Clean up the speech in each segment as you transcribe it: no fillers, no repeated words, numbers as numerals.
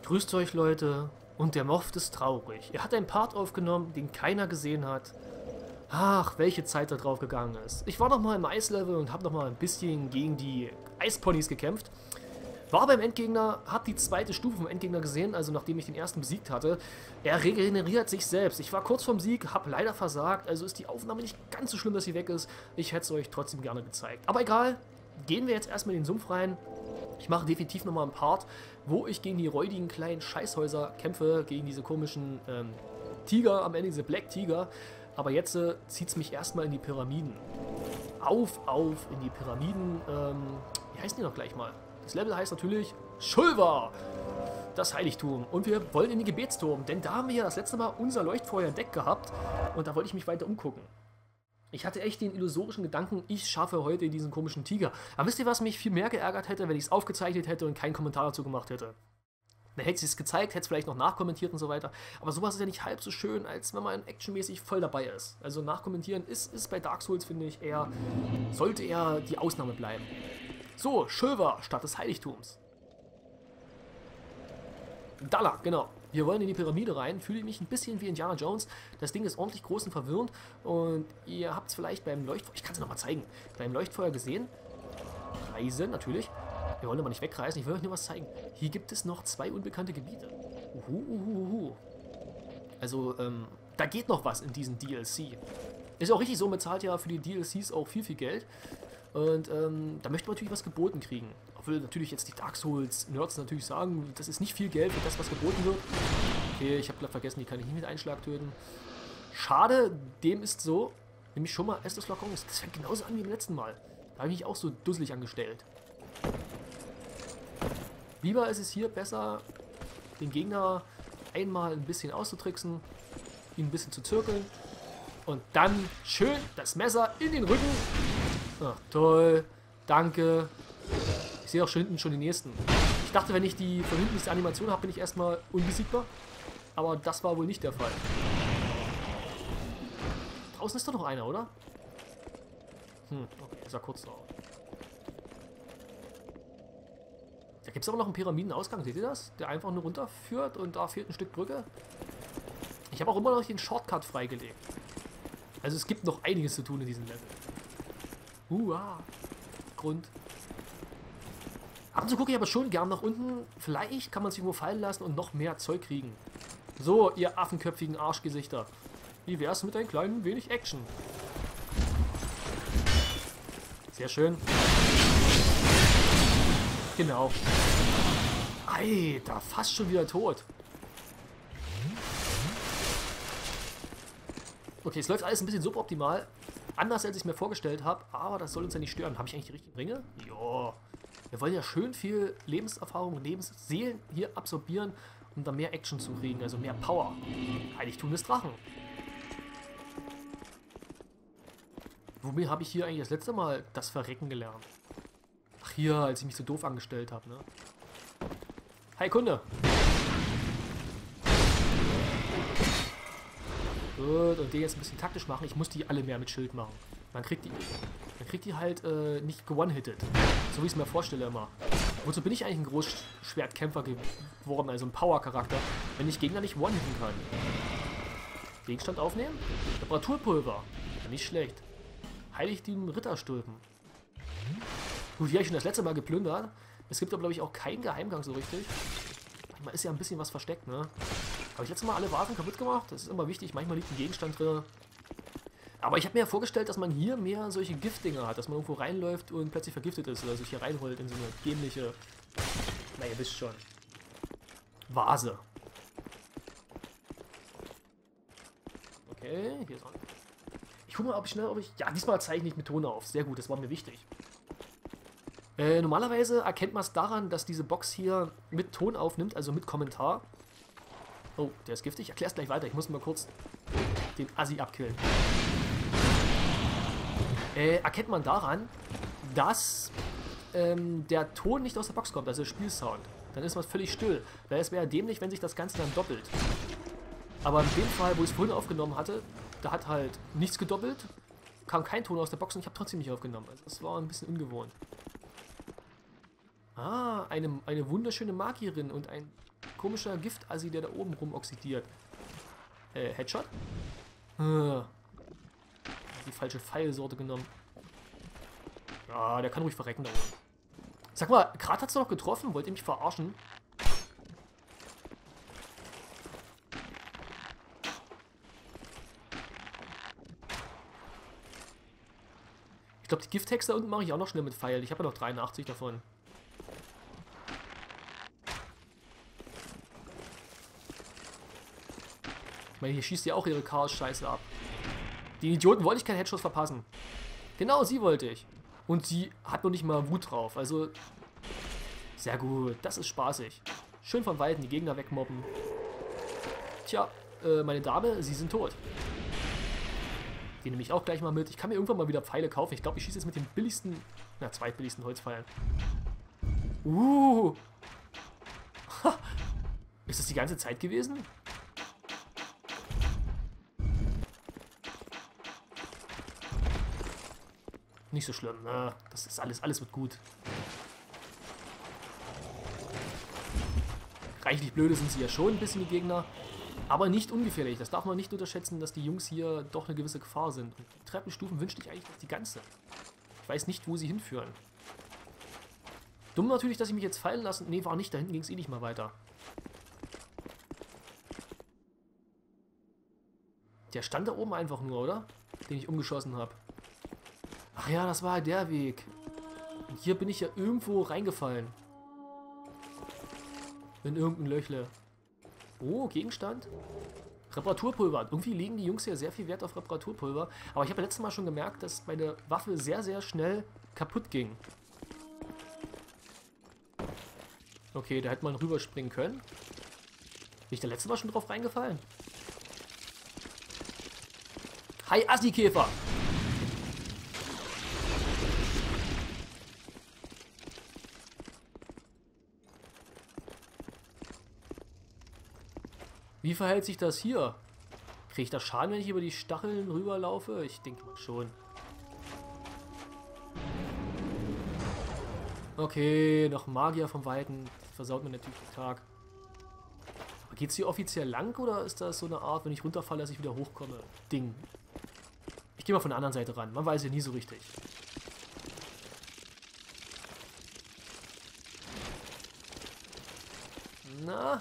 Grüßt euch, Leute. Und der Moft ist traurig. Er hat einen Part aufgenommen, den keiner gesehen hat. Ach, welche Zeit da drauf gegangen ist. Ich war noch mal im Eislevel und habe noch mal ein bisschen gegen die Eisponys gekämpft. War beim Endgegner, hab die zweite Stufe vom Endgegner gesehen, also nachdem ich den ersten besiegt hatte. Er regeneriert sich selbst. Ich war kurz vorm Sieg, hab leider versagt, also ist die Aufnahme nicht ganz so schlimm, dass sie weg ist. Ich hätte es euch trotzdem gerne gezeigt. Aber egal, gehen wir jetzt erstmal in den Sumpf rein. Ich mache definitiv nochmal einen Part, wo ich gegen die räudigen kleinen Scheißhäuser kämpfe, gegen diese komischen Tiger am Ende, diese Black Tiger. Aber jetzt zieht es mich erstmal in die Pyramiden. Auf in die Pyramiden. Wie heißen die noch gleich mal? Das Level heißt natürlich Shulva, das Heiligtum. Und wir wollen in den Gebetsturm, denn da haben wir ja das letzte Mal unser Leuchtfeuer entdeckt gehabt. Und da wollte ich mich weiter umgucken. Ich hatte echt den illusorischen Gedanken, ich schaffe heute diesen komischen Tiger. Aber wisst ihr, was mich viel mehr geärgert hätte, wenn ich es aufgezeichnet hätte und keinen Kommentar dazu gemacht hätte? Dann hätte ich es gezeigt, hätte es vielleicht noch nachkommentiert und so weiter. Aber sowas ist ja nicht halb so schön, als wenn man actionmäßig voll dabei ist. Also nachkommentieren ist bei Dark Souls, finde ich, sollte eher die Ausnahme bleiben. So, Shulva, Stadt des Heiligtums. Dalla, genau. Wir wollen in die Pyramide rein. Fühle mich ein bisschen wie Indiana Jones. Das Ding ist ordentlich groß und verwirrend. Und ihr habt es vielleicht beim Leuchtfeuer, ich kann es nochmal zeigen, beim Leuchtfeuer gesehen. Reisen, natürlich. Wir wollen aber nicht wegreisen, ich will euch nur was zeigen. Hier gibt es noch 2 unbekannte Gebiete. Also, da geht noch was in diesem DLC. Ist auch richtig so, man zahlt ja für die DLCs auch viel Geld. Und da möchte man natürlich was geboten kriegen. Obwohl natürlich jetzt die Dark Souls-Nerds natürlich sagen, das ist nicht viel Geld für das, was geboten wird. Okay, ich habe gerade vergessen, die kann ich nicht mit Einschlag töten. Schade, dem ist so. Nämlich schon mal Estus Lockons. Das fängt genauso an wie beim letzten Mal. Da habe ich mich auch so dusselig angestellt. Lieber ist es hier besser, den Gegner einmal ein bisschen auszutricksen, ihn ein bisschen zu zirkeln und dann schön das Messer in den Rücken. Ach, toll. Danke. Ich sehe auch schon hinten schon die nächsten. Ich dachte, wenn ich die von hinten diese Animation habe, bin ich erstmal unbesiegbar. Aber das war wohl nicht der Fall. Draußen ist doch noch einer, oder? Okay, ist ja kurz drauf. Da gibt es aber noch einen Pyramidenausgang, seht ihr das? Der einfach nur runterführt und da fehlt ein Stück Brücke. Ich habe auch immer noch den Shortcut freigelegt. Also es gibt noch einiges zu tun in diesem Level. Grund. Ab und zu gucke ich aber schon gern nach unten. Vielleicht kann man sich irgendwo fallen lassen und noch mehr Zeug kriegen. So, ihr affenköpfigen Arschgesichter. Wie wär's mit ein klein wenig Action? Sehr schön. Genau. Alter, fast schon wieder tot. Okay, es läuft alles ein bisschen suboptimal. Anders, als ich mir vorgestellt habe. Aber das soll uns ja nicht stören. Habe ich eigentlich die richtigen Ringe? Jo. Wir wollen ja schön viel Lebenserfahrung, Lebensseelen hier absorbieren, um da mehr Action zu kriegen. Also mehr Power. Heiligtum des Drachen. Womit habe ich hier eigentlich das letzte Mal das Verrecken gelernt? Ach hier, als ich mich so doof angestellt habe, ne? Hi Kunde! Gut, und den jetzt ein bisschen taktisch machen. Ich muss die alle mehr mit Schild machen. Dann kriegt die halt nicht ge-one-hitted. So wie ich es mir vorstelle immer. Wozu bin ich eigentlich ein Großschwertkämpfer geworden, also ein Power-Charakter, wenn ich Gegner nicht one-hitten kann? Gegenstand aufnehmen? Reparaturpulver. Ja, nicht schlecht. Heiligtum Ritterstulpen. Gut, hier habe ich schon das letzte Mal geplündert. Es gibt aber, glaube ich, auch keinen Geheimgang so richtig. Manchmal ist ja ein bisschen was versteckt, ne? Habe ich jetzt mal alle Waffen kaputt gemacht? Das ist immer wichtig. Manchmal liegt ein Gegenstand drin. Aber ich habe mir ja vorgestellt, dass man hier mehr solche Giftdinger hat. Dass man irgendwo reinläuft und plötzlich vergiftet ist. Oder sich hier reinholt in so eine dämliche... Na, ihr wisst schon. Vase. Okay, hier ist auch... Ich gucke mal, ob ich... Ja, diesmal zeichne ich mit Ton auf. Sehr gut, das war mir wichtig. Normalerweise erkennt man es daran, dass diese Box hier mit Ton aufnimmt, also mit Kommentar. Oh, der ist giftig. Ich erkläre es gleich weiter. Ich muss mal kurz den Assi abkillen. Erkennt man daran, dass der Ton nicht aus der Box kommt, also der Spielsound. Dann ist man völlig still. Weil es wäre dämlich, wenn sich das Ganze dann doppelt. Aber in dem Fall, wo ich es vorhin aufgenommen hatte, da hat halt nichts gedoppelt, kam kein Ton aus der Box und ich habe trotzdem nicht aufgenommen. Also das war ein bisschen ungewohnt. Ah, eine wunderschöne Magierin und ein komischer Giftassi, der da oben rum oxidiert. Headshot? Die falsche Pfeilsorte genommen. Ja, der kann ruhig verrecken da oben. Sag mal, gerade hat's doch getroffen. Wollt ihr mich verarschen? Ich glaube, die Gifthex da unten mache ich auch noch schnell mit Pfeil. Ich habe ja noch 83 davon. Ich meine, hier schießt ja auch ihre Chaos-Scheiße ab. Die Idioten wollte ich keinen Headschuss verpassen. Genau, sie wollte ich. Und sie hat noch nicht mal Wut drauf. Also, sehr gut. Das ist spaßig. Schön von Weitem die Gegner wegmobben. Tja, meine Dame, sie sind tot. Die nehme ich auch gleich mal mit. Ich kann mir irgendwann mal wieder Pfeile kaufen. Ich glaube, ich schieße jetzt mit den billigsten, zweitbilligsten Holzpfeilen. Ha. Ist das die ganze Zeit gewesen? Nicht so schlimm, ne? Das ist alles wird gut. Reichlich blöde sind sie ja schon ein bisschen, die Gegner. Aber nicht ungefährlich. Das darf man nicht unterschätzen, dass die Jungs hier doch eine gewisse Gefahr sind. Und die Treppenstufen wünschte ich eigentlich die ganze. Ich weiß nicht, wo sie hinführen. Dumm natürlich, dass ich mich jetzt fallen lassen. Nee, war nicht. Da hinten ging es eh nicht mal weiter. Der stand da oben einfach nur, oder? Den ich umgeschossen habe. Ach ja, das war der Weg. Und hier bin ich ja irgendwo reingefallen. In irgendein Löchle. Oh, Gegenstand. Reparaturpulver. Irgendwie legen die Jungs ja sehr viel Wert auf Reparaturpulver. Aber ich habe ja letztes Mal schon gemerkt, dass meine Waffe sehr, sehr schnell kaputt ging. Okay, da hätte man rüberspringen können. Bin ich da letzte Mal schon drauf reingefallen? Hi, Assi-Käfer! Wie verhält sich das hier? Kriege ich da Schaden, wenn ich über die Stacheln rüberlaufe? Ich denke mal schon. Okay, noch Magier vom Weiten. Das versaut mir natürlich den Tag. Aber geht es hier offiziell lang oder ist das so eine Art, wenn ich runterfalle, dass ich wieder hochkomme? Ding. Ich gehe mal von der anderen Seite ran. Man weiß ja nie so richtig. Na?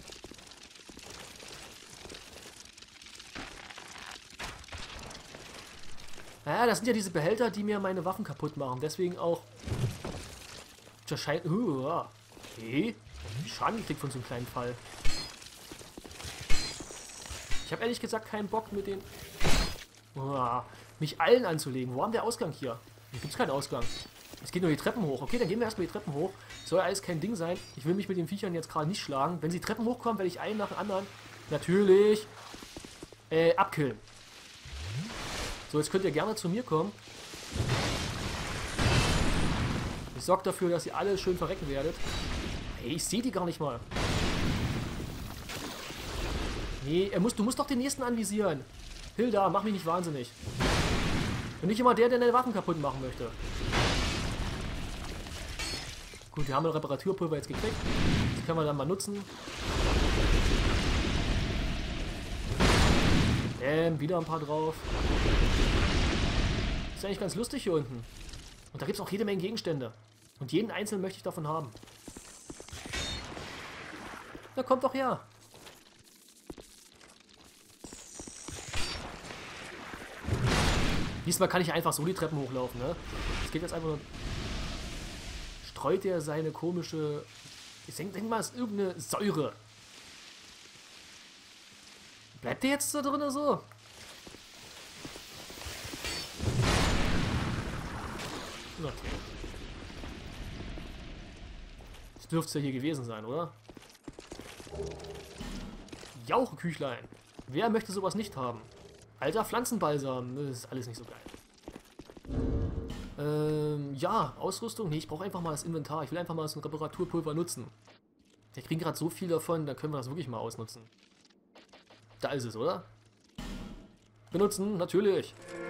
Naja, das sind ja diese Behälter, die mir meine Waffen kaputt machen. Deswegen auch... Okay. Schaden gekriegt von so einem kleinen Fall. Ich habe ehrlich gesagt keinen Bock mit den... mich allen anzulegen. Wo haben wir Ausgang hier? Hier gibt es keinen Ausgang. Es geht nur die Treppen hoch. Okay, dann gehen wir erstmal die Treppen hoch. Soll alles kein Ding sein. Ich will mich mit den Viechern jetzt gerade nicht schlagen. Wenn sie Treppen hochkommen, werde ich einen nach dem anderen natürlich abkillen. So, jetzt könnt ihr gerne zu mir kommen. Ich sorge dafür, dass ihr alle schön verrecken werdet. Hey, ich sehe die gar nicht mal. Nee, du musst doch den nächsten anvisieren. Hilda, mach mich nicht wahnsinnig. Und nicht immer der deine Waffen kaputt machen möchte. Gut, wir haben ein Reparaturpulver jetzt gekriegt. Das können wir dann mal nutzen. Wieder ein paar drauf. Ist eigentlich ganz lustig hier unten. Und da gibt es auch jede Menge Gegenstände. Und jeden einzelnen möchte ich davon haben. Na, kommt doch her. Diesmal kann ich einfach so die Treppen hochlaufen, ne? Es geht jetzt einfach nur... Streut er seine komische... Ich denke mal, es ist irgendeine Säure. Bleibt der jetzt da drin so? Okay. Das dürfte es ja hier gewesen sein, oder? Jaucheküchlein. Wer möchte sowas nicht haben? Alter Pflanzenbalsam. Das ist alles nicht so geil. Ja, Ausrüstung. Nee, ich brauche einfach mal das Inventar. Ich will einfach mal so ein Reparaturpulver nutzen. Wir kriegen gerade so viel davon, da können wir das wirklich mal ausnutzen. Da ist es, oder? Benutzen, natürlich.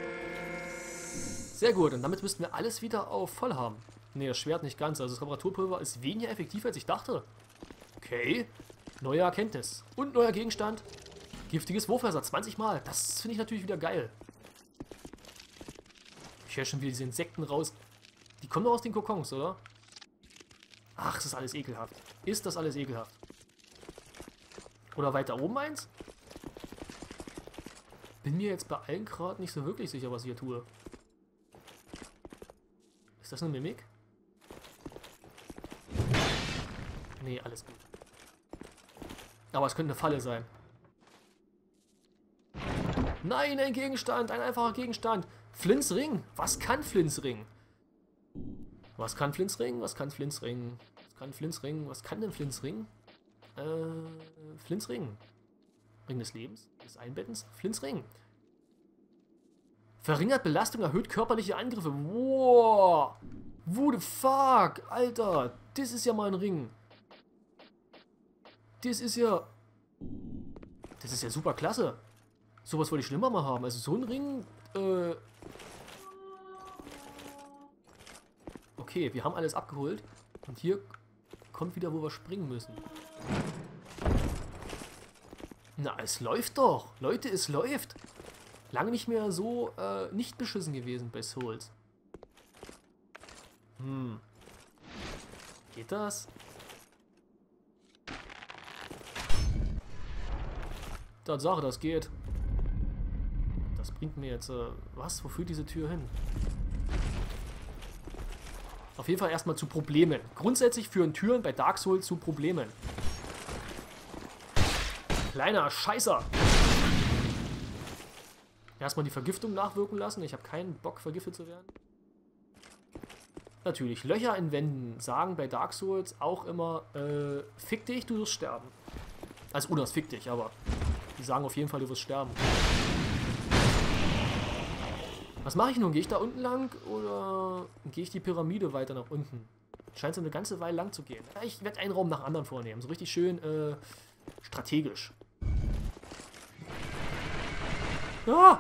Sehr gut, und damit müssten wir alles wieder auf voll haben. Ne, das Schwert nicht ganz. Also das Reparaturpulver ist weniger effektiv, als ich dachte. Okay. Neue Erkenntnis. Und neuer Gegenstand. Giftiges Wurfmesser, 20 Mal. Das finde ich natürlich wieder geil. Ich höre schon wieder diese Insekten raus. Die kommen doch aus den Kokons, oder? Ach, das ist alles ekelhaft. Ist das alles ekelhaft? Oder weiter oben eins? Bin mir jetzt bei allen gerade nicht so wirklich sicher, was ich hier tue. Ist das eine Mimik? Nee, alles gut. Aber es könnte eine Falle sein. Nein, ein Gegenstand, ein einfacher Gegenstand. Flints Ring. Was kann Flints Ring? Was kann Flints Ring? Was kann Flints Ring? Was kann Flints Ring? Was kann denn Flints Ring? Flints Ring. Ring des Lebens, des Einbettens. Flints Ring. Verringert Belastung, erhöht körperliche Angriffe. Wow. What the fuck? Alter, das ist ja mal ein Ring. Das ist ja... Das ist ja super klasse. Sowas wollte ich schon immer mal haben. Also so ein Ring... Okay, wir haben alles abgeholt. Und hier kommt wieder, wo wir springen müssen. Na, es läuft doch. Leute, es läuft. Lange nicht mehr so nicht beschissen gewesen bei Souls. Geht das? Tatsache, das geht. Das bringt mir jetzt... was? Wo führt diese Tür hin? Auf jeden Fall erstmal zu Problemen. Grundsätzlich führen Türen bei Dark Souls zu Problemen. Kleiner Scheißer! Erstmal die Vergiftung nachwirken lassen. Ich habe keinen Bock, vergiftet zu werden. Natürlich, Löcher in Wänden sagen bei Dark Souls auch immer, fick dich, du wirst sterben. Also, oder fick dich, aber die sagen auf jeden Fall, du wirst sterben. Was mache ich nun? Gehe ich da unten lang oder gehe ich die Pyramide weiter nach unten? Scheint so eine ganze Weile lang zu gehen. Ja, ich werde einen Raum nach dem anderen vornehmen. So richtig schön strategisch. Ah!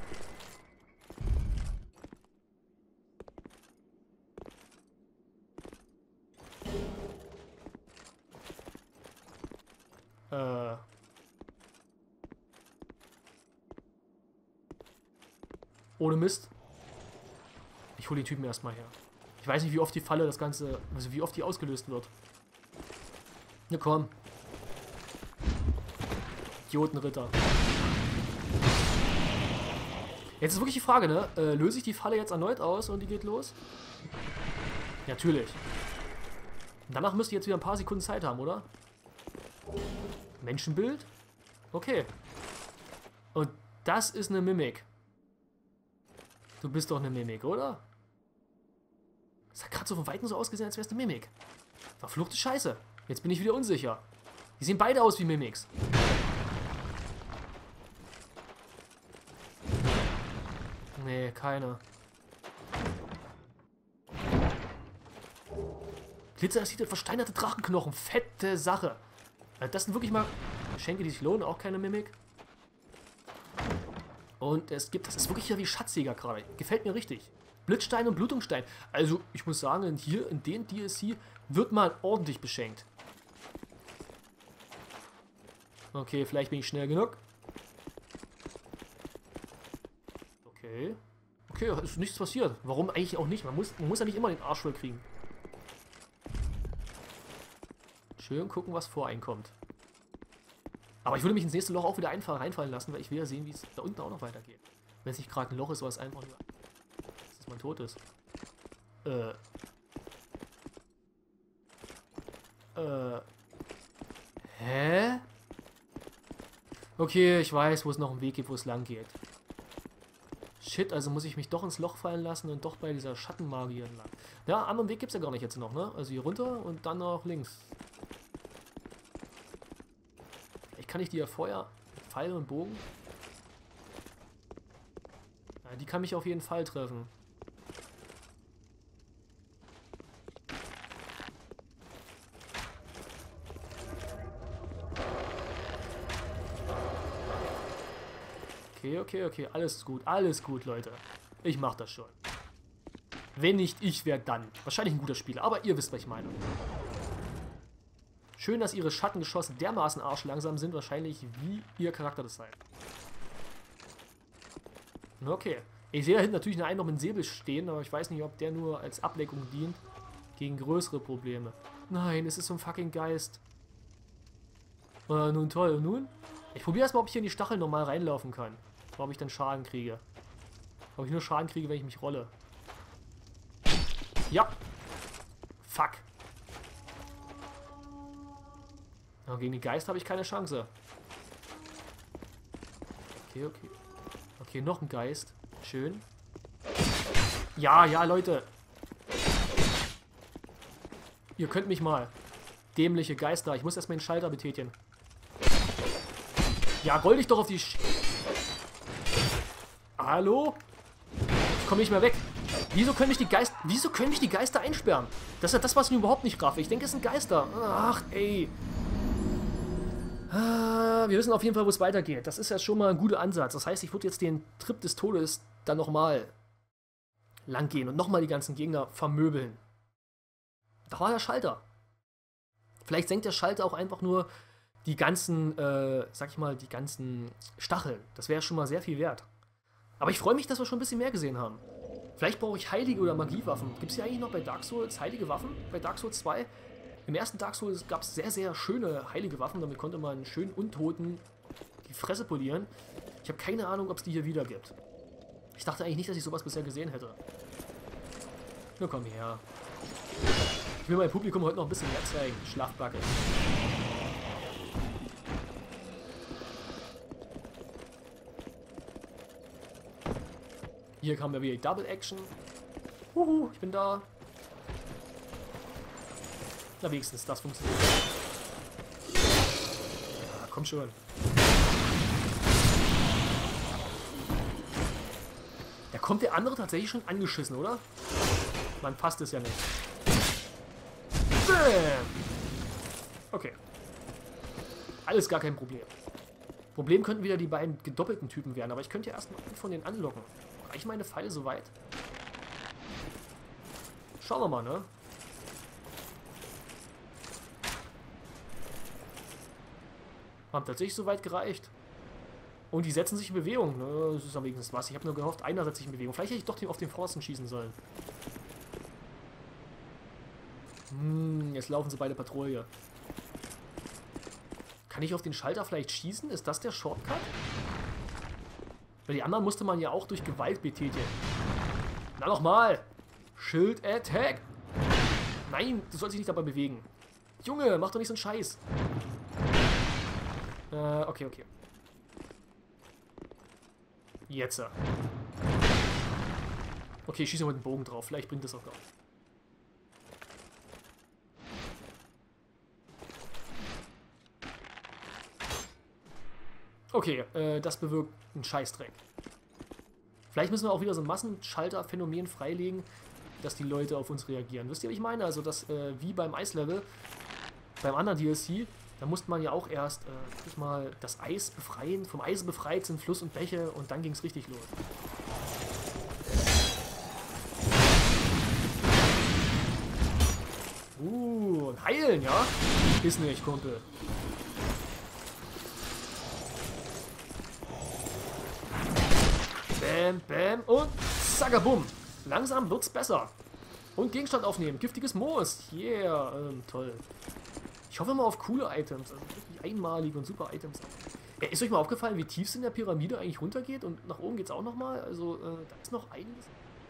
Ohne Mist. Ich hole die Typen erstmal her. Ich weiß nicht, wie oft die Falle das Ganze, also wie oft die ausgelöst wird. Na komm. Idiotenritter. Jetzt ist wirklich die Frage, ne? Löse ich die Falle jetzt erneut aus und die geht los? Natürlich. Und danach müsst ihr jetzt wieder ein paar Sekunden Zeit haben, oder? Menschenbild? Okay. Und das ist eine Mimik. Du bist doch eine Mimik, oder? Das hat gerade so von Weitem so ausgesehen, als wäre es eine Mimik. Verfluchte Scheiße. Jetzt bin ich wieder unsicher. Die sehen beide aus wie Mimiks. Nee, keine. Glitzerersiedelt versteinerte Drachenknochen. Fette Sache. Das sind wirklich mal Geschenke, die sich lohnen. Auch keine Mimik. Und es gibt, das ist wirklich ja wie Schatzjäger gerade. Gefällt mir richtig. Blitzstein und Blutungsstein. Also, ich muss sagen, hier in den DLC wird man ordentlich beschenkt. Okay, vielleicht bin ich schnell genug. Okay. Okay, ist nichts passiert. Warum eigentlich auch nicht? Man muss ja nicht immer den Arsch voll kriegen. Schön gucken, was voreinkommt. Aber ich würde mich ins nächste Loch auch wieder einfach reinfallen lassen, weil ich will ja sehen, wie es da unten auch noch weitergeht. Wenn es nicht gerade ein Loch ist, was einfach nur... dass man tot ist. Hä? Okay, ich weiß, wo es noch einen Weg gibt, wo es lang geht. Shit, also muss ich mich doch ins Loch fallen lassen und doch bei dieser Schattenmagie entlang. Ja, anderen Weg gibt es ja gar nicht jetzt noch, ne? Also hier runter und dann noch links. Kann ich die ja vorher mit Pfeil und Bogen? Ja, die kann mich auf jeden Fall treffen. Okay. Alles gut, Leute. Ich mach das schon. Wenn nicht ich, wer dann? Wahrscheinlich ein guter Spieler, aber ihr wisst, was ich meine. Schön, dass ihre Schattengeschosse dermaßen arschlangsam sind, wahrscheinlich wie ihr Charakter das sei. Okay. Ich sehe da hinten natürlich einen noch mit Säbel stehen, aber ich weiß nicht, ob der nur als Ablenkung dient gegen größere Probleme. Nein, es ist so ein fucking Geist. Nun toll, und nun? Ich probiere erstmal, ob ich hier in die Stacheln normal reinlaufen kann. Ob ich dann Schaden kriege. Ob ich nur Schaden kriege, wenn ich mich rolle. Ja. Fuck. Aber gegen den Geist habe ich keine Chance. Okay, okay. Okay, noch ein Geist. Schön. Ja, ja, Leute. Ihr könnt mich mal. Dämliche Geister. Ich muss erstmal den Schalter betätigen. Ja, roll dich doch auf die Hallo? Ich komme nicht mehr weg. Wieso können mich die Geister einsperren? Das ist ja das, was ich überhaupt nicht raffe. Ich denke, es sind Geister. Ach, ey. Wir wissen auf jeden Fall, wo es weitergeht. Das ist ja schon mal ein guter Ansatz. Das heißt, ich würde jetzt den Trip des Todes dann nochmal lang gehen und nochmal die ganzen Gegner vermöbeln. Da war der Schalter. Vielleicht senkt der Schalter auch einfach nur die ganzen, sag ich mal, die ganzen Stacheln. Das wäre schon mal sehr viel wert. Aber ich freue mich, dass wir schon ein bisschen mehr gesehen haben. Vielleicht brauche ich heilige oder Magiewaffen. Gibt es hier eigentlich noch bei Dark Souls heilige Waffen? Bei Dark Souls 2? Im ersten Dark Souls gab es sehr, sehr schöne heilige Waffen. Damit konnte man einen schönen Untoten die Fresse polieren. Ich habe keine Ahnung, ob es die hier wieder gibt. Ich dachte eigentlich nicht, dass ich sowas bisher gesehen hätte. Na komm her. Ich will meinem Publikum heute noch ein bisschen mehr zeigen. Schlafbacke. Hier haben wir wieder die Double Action. Ich bin da. Na, wenigstens, das funktioniert. Ja, komm schon. Da kommt der andere tatsächlich schon angeschissen, oder? Man passt es ja nicht. Bam! Okay. Alles gar kein Problem. Problem könnten wieder die beiden gedoppelten Typen werden, aber ich könnte ja erstmal einen von denen anlocken. Reichen meine Pfeile so weit? Schauen wir mal, ne? Haben tatsächlich so weit gereicht. Und die setzen sich in Bewegung, ne? Das ist am wenigsten was. Ich habe nur gehofft, einer setzt sich in Bewegung. Vielleicht hätte ich doch auf den Forsten schießen sollen. Jetzt laufen sie beide Patrouille. Kann ich auf den Schalter vielleicht schießen? Ist das der Shortcut? Weil die anderen musste man ja auch durch Gewalt betätigen. Na nochmal! Schild Attack! Nein, du sollst dich nicht dabei bewegen. Junge, mach doch nicht so einen Scheiß. Okay, okay. Jetzt. Okay, ich schieße mit dem Bogen drauf. Vielleicht bringt das auch noch. Okay, das bewirkt einen Scheißdreck. Vielleicht müssen wir auch wieder so ein Massenschalter-Phänomen freilegen, dass die Leute auf uns reagieren. Wisst ihr, was ich meine? Also das, wie beim Eislevel, beim anderen DLC, da musste man ja auch erst, mal das Eis befreien, vom Eis befreit sind Fluss und Bäche und dann ging es richtig los. Und heilen, ja? Ist nicht, Kumpel. Bam, bam und zackabum. Langsam wird's besser. Und Gegenstand aufnehmen. Giftiges Moos. Yeah, toll. Ich hoffe mal auf coole Items. Also wirklich einmalige und super Items. Ist euch mal aufgefallen, wie tief es in der Pyramide eigentlich runtergeht? Und nach oben geht's auch nochmal? Also, da ist noch einiges.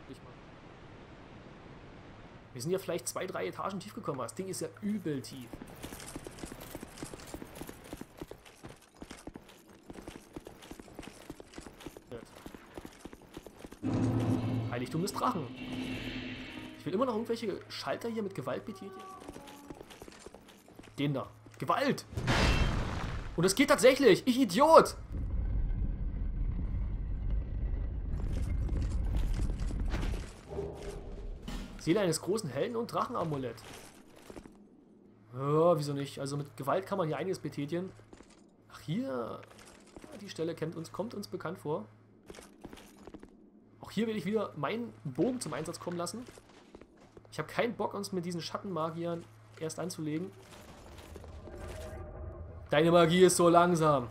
Wir sind ja vielleicht 2, 3 Etagen tief gekommen. Das Ding ist ja übel tief. Heiligtum des Drachen. Ich will immer noch irgendwelche Schalter hier mit Gewalt betätigen. Den da. Gewalt! Und es geht tatsächlich! Ich Idiot! Seele eines großen Helden und Drachenamulett. Ja, wieso nicht? Also mit Gewalt kann man hier einiges betätigen. Ach, hier. Die Stelle kommt uns bekannt vor. Auch hier will ich wieder meinen Bogen zum Einsatz kommen lassen. Ich habe keinen Bock, uns mit diesen Schattenmagiern erst anzulegen. Deine Magie ist so langsam.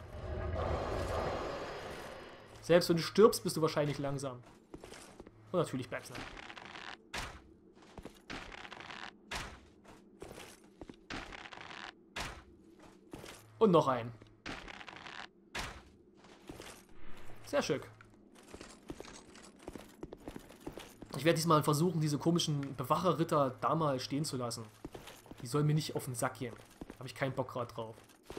Selbst wenn du stirbst, bist du wahrscheinlich langsam. Und natürlich bleibst du. Und noch ein. Sehr schick. Ich werde diesmal versuchen, diese komischen Bewacherritter da mal stehen zu lassen. Die sollen mir nicht auf den Sack gehen. Habe ich keinen Bock gerade drauf.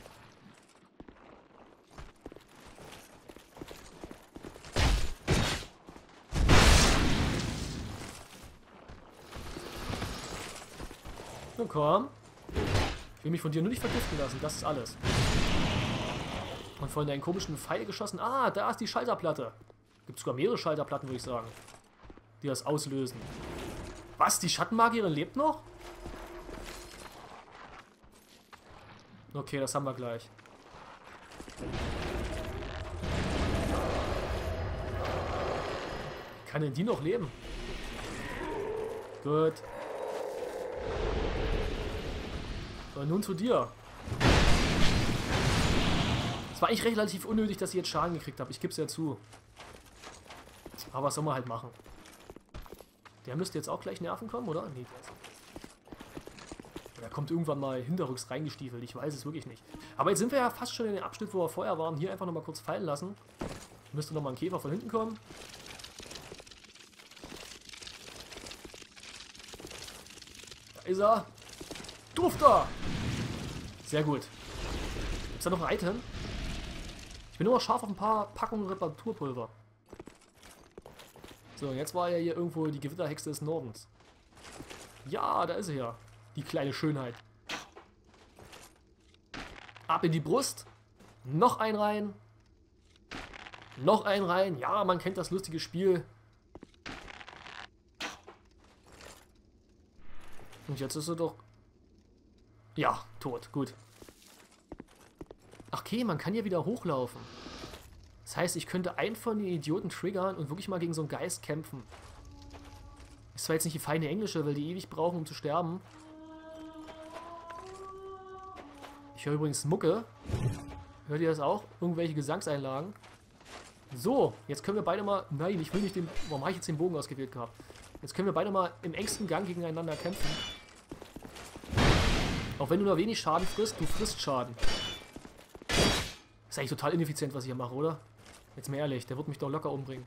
Nun komm. Ich will mich von dir nur nicht vergiften lassen, das ist alles. Und von deinen komischen Pfeil geschossen. Ah, da ist die Schalterplatte. Gibt sogar mehrere Schalterplatten, würde ich sagen. Die das auslösen. Was? Die Schattenmagierin lebt noch? Okay, das haben wir gleich. Kann denn die noch leben? Gut. Und nun zu dir. Es war eigentlich relativ unnötig, dass ich jetzt Schaden gekriegt habe. Ich gebe es ja zu. Aber was soll man halt machen? Der müsste jetzt auch gleich Nerven kommen, oder? Nee, der ist... Der kommt irgendwann mal hinterrücks reingestiefelt. Ich weiß es wirklich nicht. Aber jetzt sind wir ja fast schon in dem Abschnitt, wo wir vorher waren. Hier einfach nochmal kurz fallen lassen. Müsste nochmal ein Käfer von hinten kommen. Da ist er. Dufter! Sehr gut. Ist da noch ein Item? Ich bin nur noch scharf auf ein paar Packungen Reparaturpulver. So, jetzt war ja hier irgendwo die Gewitterhexe des Nordens. Ja, da ist sie ja. Die kleine Schönheit. Ab in die Brust. Noch ein rein. Noch ein rein. Ja, man kennt das lustige Spiel. Und jetzt ist sie doch... Ja, tot. Gut. Ach, okay, man kann hier wieder hochlaufen. Das heißt, ich könnte einen von den Idioten triggern und wirklich mal gegen so einen Geist kämpfen. Ist zwar jetzt nicht die feine englische, weil die ewig brauchen, um zu sterben. Ich höre übrigens Mucke. Hört ihr das auch? Irgendwelche Gesangseinlagen. So, jetzt können wir beide mal... Nein, ich will nicht den... Warum habe ich jetzt den Bogen ausgewählt gehabt? Jetzt können wir beide mal im engsten Gang gegeneinander kämpfen. Auch wenn du nur wenig Schaden frisst, du frisst Schaden. Ist eigentlich total ineffizient, was ich hier mache, oder? Jetzt mal ehrlich, der wird mich doch locker umbringen.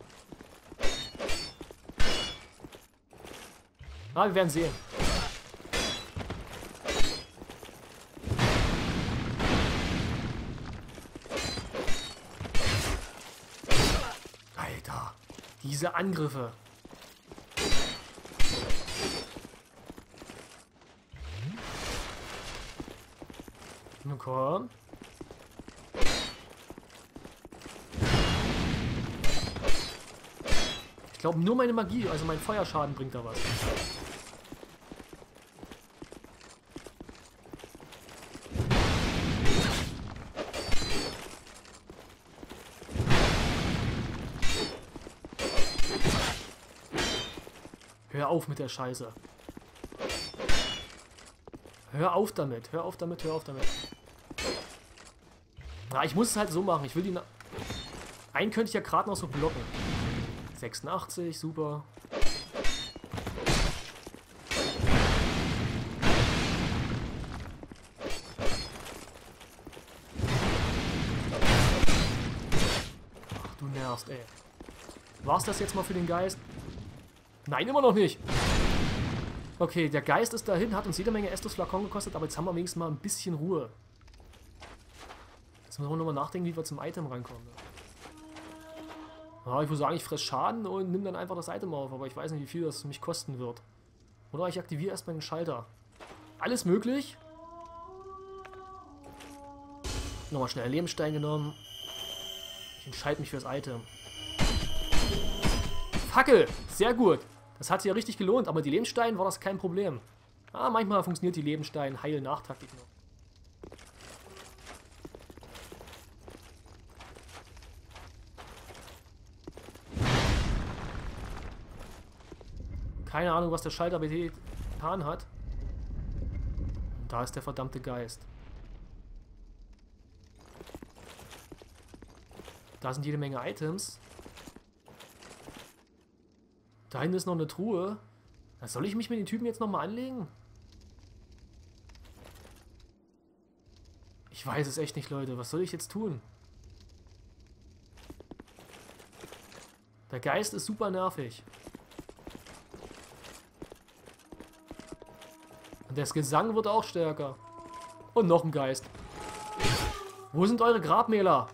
Ah, wir werden sehen. Alter, diese Angriffe. Nun komm. Ich glaube, nur meine Magie, also mein Feuerschaden bringt da was. Hör auf mit der Scheiße. Hör auf damit, hör auf damit, hör auf damit. Na, ich muss es halt so machen. Ich will die... Einen könnte ich ja gerade noch so blocken. 86, super. Ach, du nervst, ey. War's das jetzt mal für den Geist? Nein, immer noch nicht. Okay, der Geist ist dahin, hat uns jede Menge Estus Flakon gekostet, aber jetzt haben wir wenigstens mal ein bisschen Ruhe. Jetzt müssen wir nochmal nachdenken, wie wir zum Item rankommen. Ja, ich würde sagen, ich fresse Schaden und nimm dann einfach das Item auf, aber ich weiß nicht, wie viel das mich kosten wird. Oder ich aktiviere erstmal den Schalter. Alles möglich. Nochmal schnell einen Lebensstein genommen. Ich entscheide mich fürs Item. Fackel! Sehr gut. Das hat sich ja richtig gelohnt, aber die Lebenssteine war das kein Problem. Ah, manchmal funktioniert die Lebensstein-Heil-Nachtaktik noch. Keine Ahnung, was der Schalter getan hat. Da ist der verdammte Geist. Da sind jede Menge Items. Da hinten ist noch eine Truhe. Soll ich mich mit den Typen jetzt nochmal anlegen? Ich weiß es echt nicht, Leute. Was soll ich jetzt tun? Der Geist ist super nervig. Und das Gesang wird auch stärker. Und noch ein Geist. Wo sind eure Grabmäler?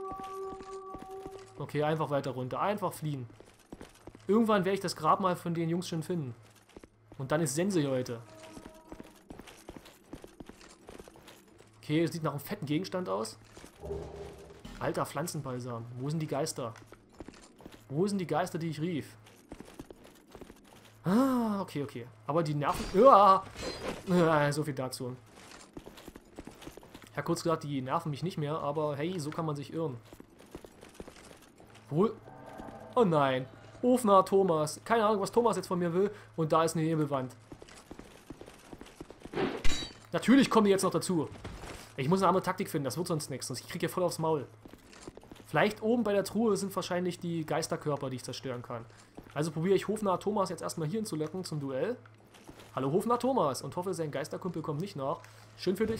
Okay, einfach weiter runter. Einfach fliehen. Irgendwann werde ich das Grab mal von den Jungs schon finden. Und dann ist Sense, Leute. Okay, es sieht nach einem fetten Gegenstand aus. Alter, Pflanzenbalsam. Wo sind die Geister? Wo sind die Geister, die ich rief? Ah, okay, okay. Aber die Nerven... so viel dazu. Ich habe kurz gesagt, die nerven mich nicht mehr, aber hey, so kann man sich irren. Wo... Oh nein. Ofner Thomas. Keine Ahnung, was Thomas jetzt von mir will. Und da ist eine Nebelwand. Natürlich kommen die jetzt noch dazu. Ich muss eine andere Taktik finden, das wird sonst nichts. Ich kriege hier voll aufs Maul. Vielleicht oben bei der Truhe sind wahrscheinlich die Geisterkörper, die ich zerstören kann. Also probiere ich Hofnarr Thomas jetzt erstmal hier hinzulocken zum Duell. Hallo Hofnarr Thomas und hoffe, sein Geisterkumpel kommt nicht nach. Schön für dich.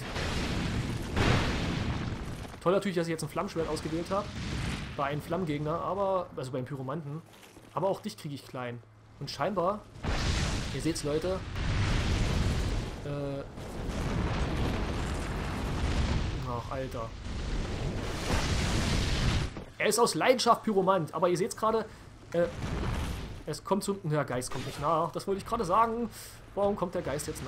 Toll natürlich, dass ich jetzt ein Flammschwert ausgewählt habe. Bei einem Flammgegner, aber, also beim Pyromanten. Aber auch dich kriege ich klein. Und scheinbar, ihr seht's Leute, ach Alter. Er ist aus Leidenschaft Pyromant, aber ihr seht's gerade, es kommt zum... Ja, Geist kommt nicht nach, das wollte ich gerade sagen. Warum kommt der Geist jetzt nach?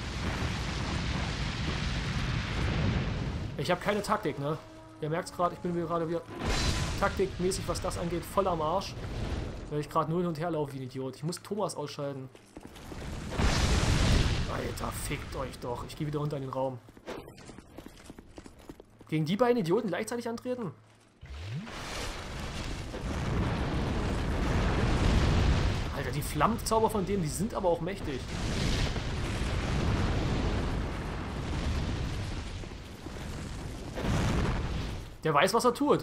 Ich habe keine Taktik, ne? Ihr merkt's gerade, ich bin mir gerade wieder taktikmäßig, was das angeht, voll am Arsch. Weil ich gerade nur hin und her laufe wie ein Idiot. Ich muss Thomas ausschalten. Alter, fickt euch doch. Ich gehe wieder runter in den Raum. Gegen die beiden Idioten gleichzeitig antreten? Alter, die Flammenzauber von denen, die sind aber auch mächtig. Der weiß, was er tut.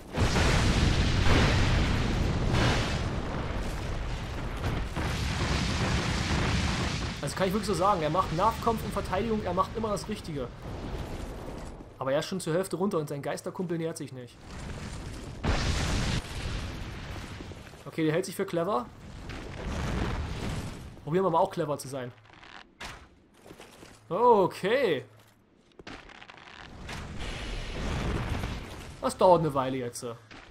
Das kann ich wirklich so sagen. Er macht Nahkampf und Verteidigung, er macht immer das Richtige. Aber er ist schon zur Hälfte runter und sein Geisterkumpel nähert sich nicht. Okay, der hält sich für clever. Probieren wir mal auch clever zu sein. Okay. Das dauert eine Weile jetzt.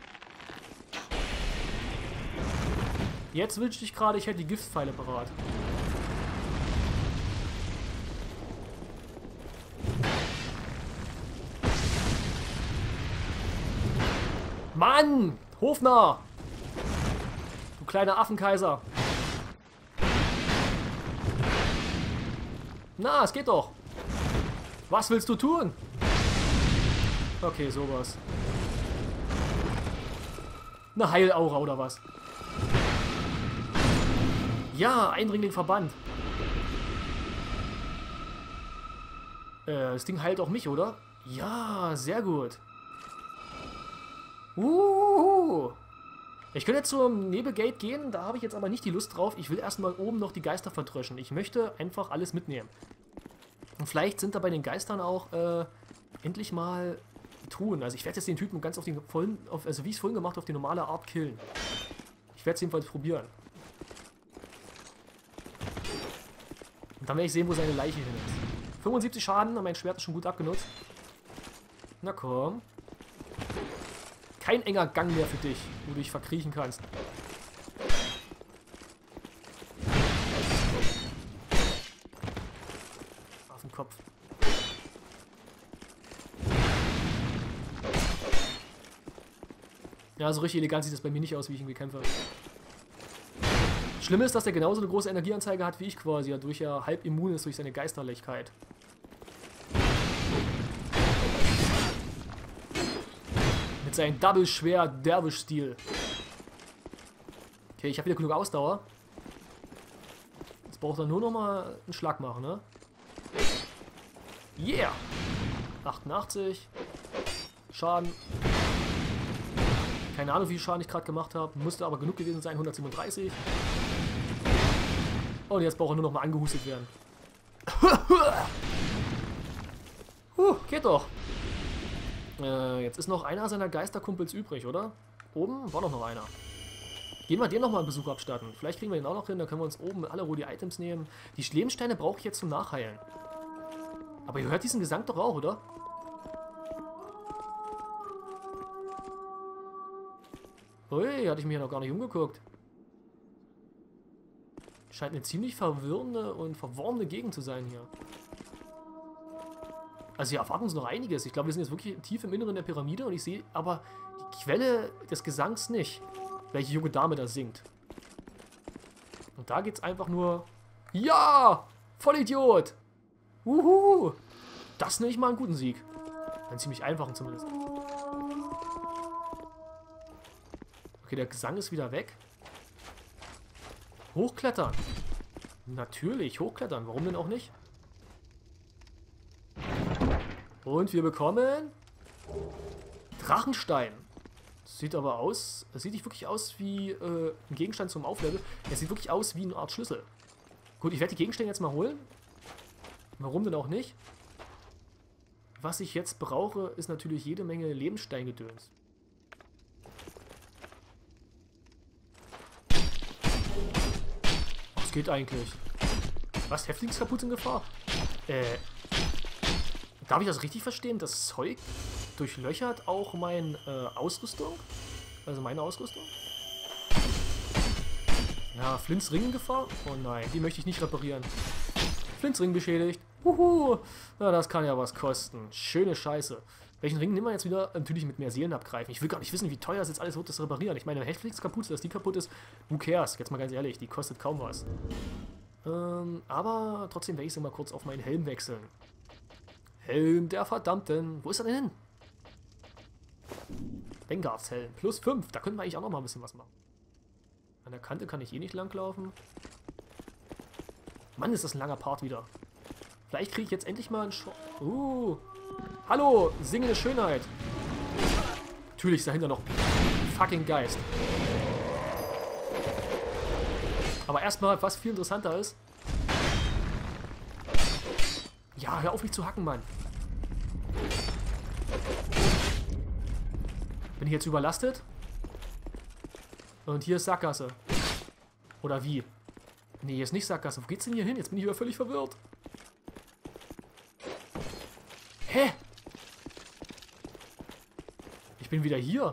Jetzt wünschte ich gerade, ich hätte die Giftpfeile parat. Mann! Hofnarr! Du kleiner Affenkaiser! Na, es geht doch! Was willst du tun? Okay, sowas. Eine Heilaura oder was? Ja, Eindringling verbannt. Das Ding heilt auch mich, oder? Ja, sehr gut. Ich könnte jetzt zum Nebelgate gehen, da habe ich jetzt aber nicht die Lust drauf. Ich will erstmal oben noch die Geister verdröschen. Ich möchte einfach alles mitnehmen. Und vielleicht sind da bei den Geistern auch endlich mal Truhen. Also ich werde jetzt den Typen ganz auf den vollen, also wie ich es vorhin gemacht habe, auf die normale Art killen. Ich werde es jedenfalls probieren. Und dann werde ich sehen, wo seine Leiche hin ist. 75 Schaden, mein Schwert ist schon gut abgenutzt. Na komm. Kein enger Gang mehr für dich, wo du dich verkriechen kannst. Auf den Kopf. Ja, so richtig elegant sieht das bei mir nicht aus, wie ich ihn bekämpfe. Schlimm ist, dass er genauso eine große Energieanzeige hat wie ich quasi, dadurch er halb immun ist durch seine Geisterlichkeit. Mit seinem Double-Schwer-Derwisch-Stil. Okay, ich habe wieder genug Ausdauer. Jetzt braucht er nur noch mal einen Schlag machen, ne? Yeah! 88. Schaden. Keine Ahnung, wie viel Schaden ich gerade gemacht habe. Musste aber genug gewesen sein, 137. Und jetzt braucht er nur noch mal angehustet werden. Geht doch. Jetzt ist noch einer seiner Geisterkumpels übrig, oder? Oben war doch noch einer. Gehen wir den nochmal einen Besuch abstatten. Vielleicht kriegen wir den auch noch hin, dann können wir uns oben alle Rudi-Items nehmen. Die Lebenssteine brauche ich jetzt zum Nachheilen. Aber ihr hört diesen Gesang doch auch, oder? Ui, hatte ich mich ja noch gar nicht umgeguckt. Scheint eine ziemlich verwirrende und verworrene Gegend zu sein hier. Also hier erwarten uns noch einiges. Ich glaube, wir sind jetzt wirklich tief im Inneren der Pyramide und ich sehe aber die Quelle des Gesangs nicht. Welche junge Dame da singt. Und da geht's einfach nur... Ja! Vollidiot! Wuhu! Das nenne ich mal einen guten Sieg. Einen ziemlich einfachen zumindest. Okay, der Gesang ist wieder weg. Hochklettern. Natürlich, hochklettern. Warum denn auch nicht? Und wir bekommen... Drachenstein. Sieht aber aus... Es sieht nicht wirklich aus wie ein Gegenstand zum Aufleveln. Es sieht wirklich aus wie eine Art Schlüssel. Gut, ich werde die Gegenstände jetzt mal holen. Warum denn auch nicht? Was ich jetzt brauche, ist natürlich jede Menge Lebenssteingedöns. Was geht eigentlich? Was? Häftlingskaputt in Gefahr? Darf ich das richtig verstehen? Das Zeug durchlöchert auch meine Ausrüstung? Also meine Ausrüstung? Ja, Flints Ring in Gefahr? Oh nein, die möchte ich nicht reparieren. Flints Ring beschädigt. Huhu. Na, das kann ja was kosten. Schöne Scheiße. Welchen Ring nehmen wir jetzt wieder? Natürlich mit mehr Seelen abgreifen. Ich will gar nicht wissen, wie teuer es jetzt alles wird, das reparieren. Ich meine, wenn Netflix kaputt ist, dass die kaputt ist, who cares? Jetzt mal ganz ehrlich, die kostet kaum was. Aber trotzdem werde ich sie mal kurz auf meinen Helm wechseln. Helm der Verdammten. Wo ist er denn hin? Vanguards Helm. Plus 5. Da könnten wir eigentlich auch noch mal ein bisschen was machen. An der Kante kann ich eh nicht langlaufen. Mann, ist das ein langer Part wieder. Vielleicht kriege ich jetzt endlich mal einen Hallo, singende Schönheit. Natürlich ist dahinter noch fucking Geist. Aber erstmal, was viel interessanter ist. Ja, hör auf mich zu hacken, Mann. Bin ich jetzt überlastet? Und hier ist Sackgasse. Oder wie? Nee, hier ist nicht Sackgasse. Wo geht's denn hier hin? Jetzt bin ich wieder völlig verwirrt. Hä? Ich bin wieder hier.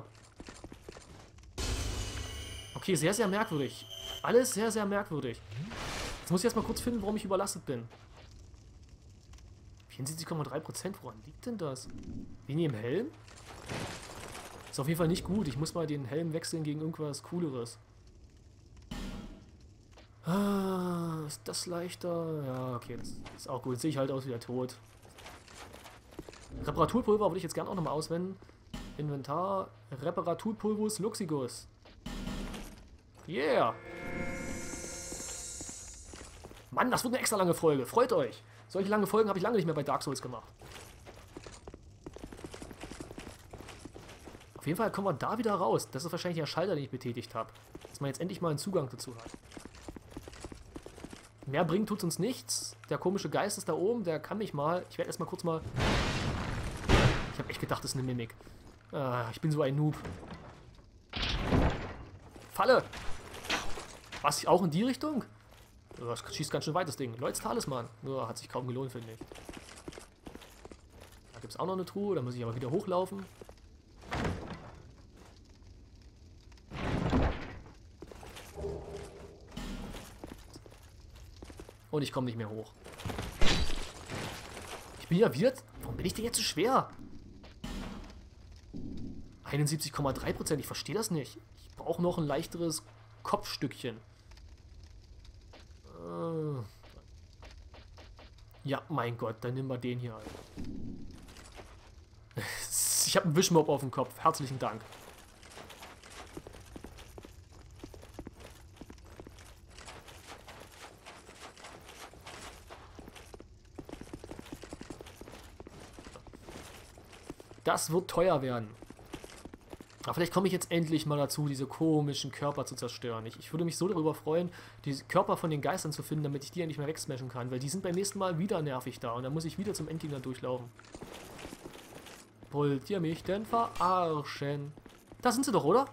Okay, sehr, sehr merkwürdig. Alles sehr, sehr merkwürdig. Jetzt muss ich erstmal kurz finden, warum ich überlastet bin. 74,3%. Woran liegt denn das? Wenig im Helm? Ist auf jeden Fall nicht gut. Ich muss mal den Helm wechseln gegen irgendwas Cooleres. Ah, ist das leichter? Ja, okay, das ist auch gut. Sehe ich halt aus wie der Tod. Reparaturpulver würde ich jetzt gerne auch nochmal auswenden. Inventar, Reparaturpulvus Luxigus. Yeah! Mann, das wird eine extra lange Folge. Freut euch! Solche lange Folgen habe ich lange nicht mehr bei Dark Souls gemacht. Auf jeden Fall kommen wir da wieder raus. Das ist wahrscheinlich der Schalter, den ich betätigt habe. Dass man jetzt endlich mal einen Zugang dazu hat. Mehr bringen tut uns nichts. Der komische Geist ist da oben, der kann mich mal... Ich werde erstmal kurz mal... Ich habe echt gedacht, das ist eine Mimik. Ich bin so ein Noob. Falle! Was, auch in die Richtung? Das schießt ganz schön weit, das Ding. Lloyds Talisman. Nur hat sich kaum gelohnt, finde ich. Da gibt es auch noch eine Truhe, da muss ich aber wieder hochlaufen. Und ich komme nicht mehr hoch. Ich bin ja wieder... Warum bin ich denn jetzt so schwer? 71,3%. Ich verstehe das nicht. Ich brauche noch ein leichteres Kopfstückchen. Ja, mein Gott, dann nehmen wir den hier. Ich habe einen Wischmob auf dem Kopf. Herzlichen Dank. Das wird teuer werden. Aber vielleicht komme ich jetzt endlich mal dazu, diese komischen Körper zu zerstören. Ich würde mich so darüber freuen, die Körper von den Geistern zu finden, damit ich die endlich mal wegsmashen kann. Weil die sind beim nächsten Mal wieder nervig da. Und dann muss ich wieder zum Endgegner durchlaufen. Wollt ihr mich denn verarschen? Da sind sie doch, oder?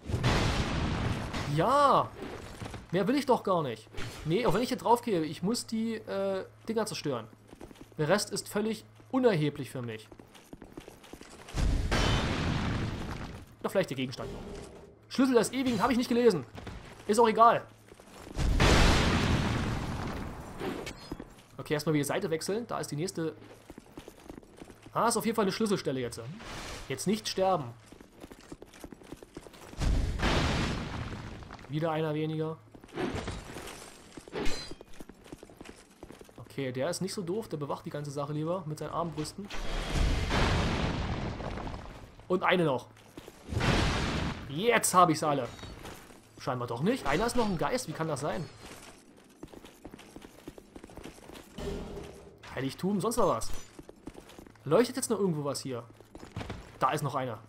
Ja! Mehr will ich doch gar nicht. Nee, auch wenn ich hier drauf gehe, ich muss die Dinger zerstören. Der Rest ist völlig unerheblich für mich. Oder vielleicht der Gegenstand. Schlüssel des Ewigen habe ich nicht gelesen. Ist auch egal. Okay, erstmal wieder Seite wechseln. Da ist die nächste. Ah, ist auf jeden Fall eine Schlüsselstelle jetzt. Jetzt nicht sterben. Wieder einer weniger. Okay, der ist nicht so doof. Der bewacht die ganze Sache lieber mit seinen Armbrüsten. Und eine noch. Jetzt habe ich sie alle. Scheinbar doch nicht. Einer ist noch ein Geist. Wie kann das sein? Heiligtum, sonst noch was. Leuchtet jetzt noch irgendwo was hier? Da ist noch einer.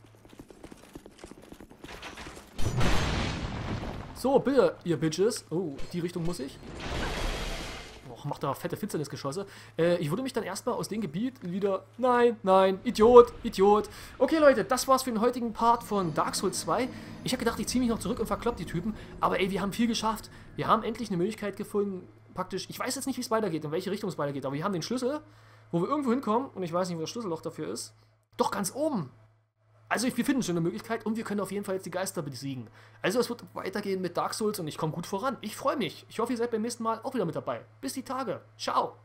So, bitte, ihr Bitches. Oh, die Richtung muss ich. Och, macht da fette Finsternisgeschosse. Ich würde mich dann erstmal aus dem Gebiet wieder... Nein, nein, Idiot, Idiot. Okay, Leute, das war's für den heutigen Part von Dark Souls 2. Ich habe gedacht, ich ziehe mich noch zurück und verklopp die Typen. Aber ey, wir haben viel geschafft. Wir haben endlich eine Möglichkeit gefunden, praktisch... Ich weiß jetzt nicht, wie es weitergeht, in welche Richtung es weitergeht. Aber wir haben den Schlüssel, wo wir irgendwo hinkommen. Und ich weiß nicht, wo das Schlüsselloch dafür ist. Doch, ganz oben. Also wir finden schon eine Möglichkeit und wir können auf jeden Fall jetzt die Geister besiegen. Also es wird weitergehen mit Dark Souls und ich komme gut voran. Ich freue mich. Ich hoffe, ihr seid beim nächsten Mal auch wieder mit dabei. Bis die Tage. Ciao.